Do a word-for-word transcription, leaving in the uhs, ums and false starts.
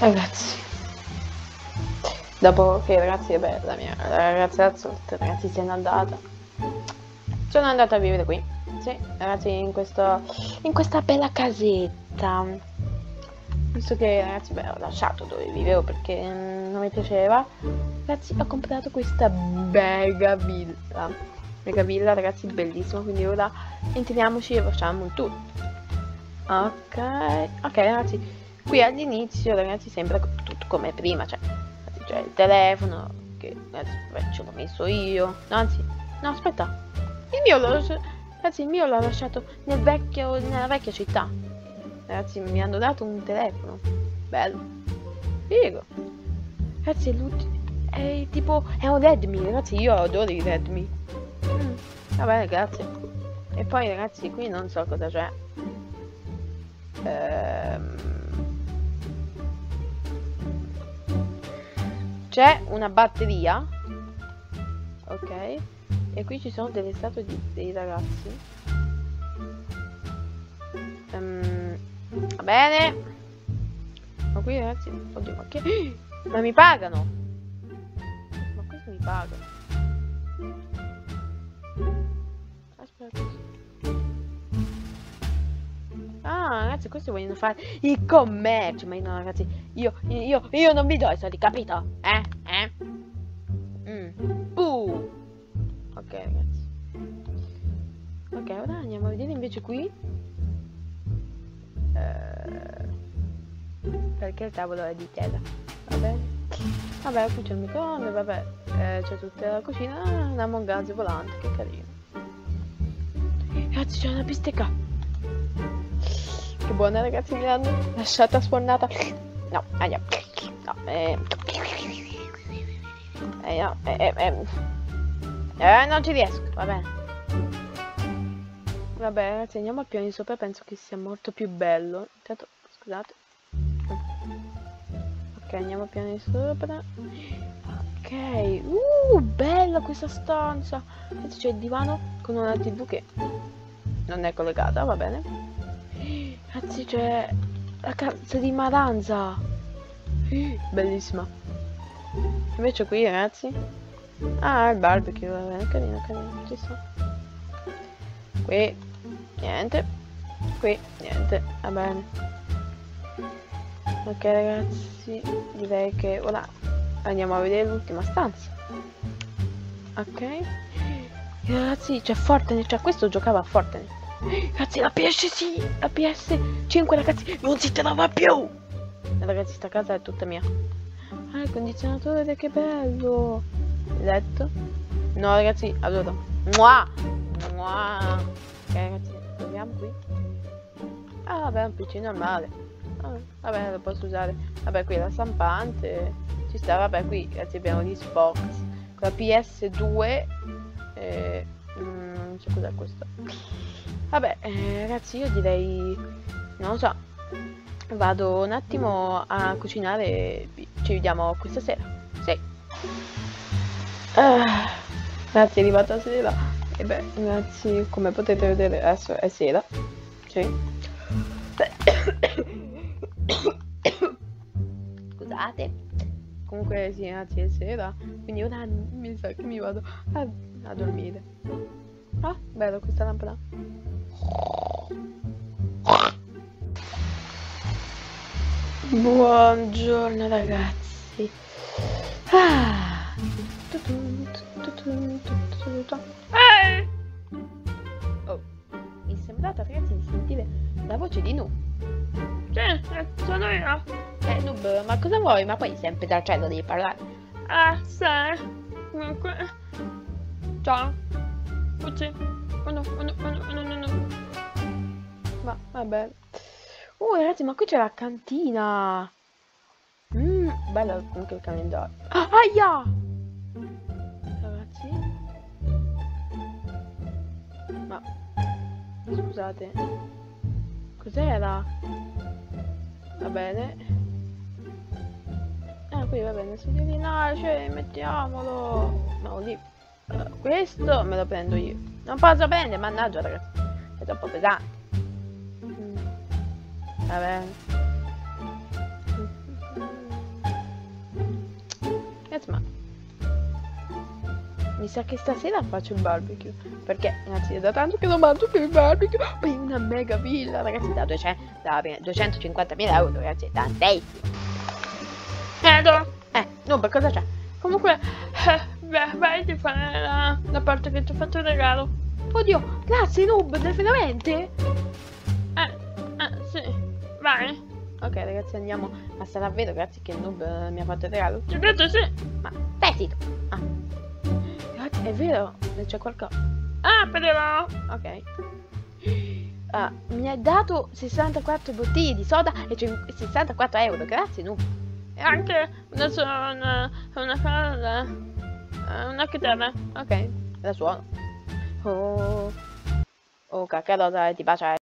Ragazzi, dopo che ragazzi, vabbè, la mia ragazza ragazzi se n'è andata, sono andata a vivere qui, sì, ragazzi, in questo, in questa bella casetta, visto che ragazzi, beh, ho lasciato dove vivevo perché non mi piaceva, ragazzi, ho comprato questa mega villa, mega villa, ragazzi, bellissima, quindi ora entriamoci e facciamo un tour. Ok, ok, ragazzi, qui all'inizio, ragazzi, sembra tutto come prima, cioè, c'è il telefono, che ragazzi, beh, ce l'ho messo io, no, anzi, no, aspetta, il mio l'ho lasciato, ragazzi, il mio l'ho lasciato nel vecchio, nella vecchia città, ragazzi, mi hanno dato un telefono, bello, figo, ragazzi, è l'ultimo, è tipo, è un Redmi, ragazzi, io adoro i Redmi, mm, va bene, grazie, e poi, ragazzi, qui non so cosa c'è. C'è una batteria, ok, e qui ci sono delle statue di, dei ragazzi, um, va bene, ma qui ragazzi, oddio, ma che, ma mi pagano, ma questo mi pagano, aspetta. Ah, ragazzi, questi vogliono fare il commercio, ma no, ragazzi, io, io, io non vi do i soldi, capito? Eh? Eh? Mm. Uh. Ok, ragazzi. Ok, ora andiamo a vedere invece qui. Eh, perché il tavolo è di tela. Va bene. Vabbè, qui c'è il microonde, vabbè. Eh, c'è tutta la cucina. Ah, una mongaze volante, che carino. Ragazzi, c'è una bistecca. Che buona, ragazzi, mi l'hanno lasciata sfornata. No, aia. No, eh. Eh, no, eh, eh, eh, non ci riesco, va bene. Vabbè, ragazzi, andiamo al piano di sopra, penso che sia molto più bello. Intanto, scusate. Ok, andiamo al piano di sopra. Ok, uh, bella questa stanza. Adesso c'è il divano con una tivù che non è collegata, va bene. Ragazzi, c'è la casa di Maranza, bellissima. Invece qui, ragazzi, ah, il barbecue, va bene, carino, carino, ci sta. Qui niente, qui niente, va bene. Ok, ragazzi, direi che ora andiamo a vedere l'ultima stanza. Ok, ragazzi, c'è Fortnite, cioè questo giocava a Fortnite. Ragazzi, la P S sì, la P S cinque, ragazzi, non si trova più. Ragazzi, sta casa è tutta mia. Ah, il condizionatore, che bello. Il letto. No, ragazzi, allora. Mua! Mua! Ok, ragazzi, proviamo qui. Ah, vabbè, un P C normale. Ah, vabbè, lo posso usare. Vabbè, qui la stampante. Ci sta, vabbè, qui, ragazzi, abbiamo gli Xbox. Con la P S due. Eh, mm, non so cos'è questo. Vabbè, eh, ragazzi, io direi, non lo so, vado un attimo a cucinare e ci vediamo questa sera. Sì. Ah, ragazzi, è arrivata sera. E beh, ragazzi, come potete vedere adesso è sera. Sì. Scusate. Comunque sì, ragazzi, è sera. Quindi ora mi sa che mi vado a, a dormire. Ah, bello questa lampada. Buongiorno, ragazzi. Ah. Eh. Oh, mi è sembrata, ragazzi, di sentire la voce di Noob. Sì, sono io. Eh, Noob, ma cosa vuoi? Ma poi sempre dal cielo devi parlare. Ah, sai. Comunque. Ciao. Così. Oh no, oh no, oh no, oh no, no, no. Ma vabbè. Uh, ragazzi, ma qui c'è la cantina. Mmm, bello comunque il calendario. Ah, aia! Ragazzi. Ma scusate. Cos'era? Va bene. Ah, qui va bene, signorina, cioè, mettiamolo. No, lì. Uh, questo me lo prendo io. Non posso prendere, mannaggia, ragazzi. È troppo pesante. Mm. Va bene. Insomma, mi sa che stasera faccio il barbecue, perché ragazzi è da tanto che non mangio più il barbecue. Poi una mega villa, ragazzi, da duecentocinquantamila euro, ragazzi, tantissimo. Edo, Eh, no, per cosa c'è? comunque, eh, beh, vai di fare la, la parte che ti ho fatto il regalo. Oddio, grazie Noob, veramente? Eh, eh, sì, vai. Ok ragazzi, andiamo a stare a vedo, grazie che Noob eh, mi ha fatto il regalo. Ti ho detto sì. Ma stai zitto. Ah. Ragazzi, è vero, c'è qualcosa. Ah, però. Ok. Ah, mi ha dato sessantaquattro bottiglie di soda e cin- sessantaquattro euro, grazie Noob. E anche adesso una, una cosa, eh, una chitarra. Ok, la suono. Oh, oh cacca rosa, ti bacia.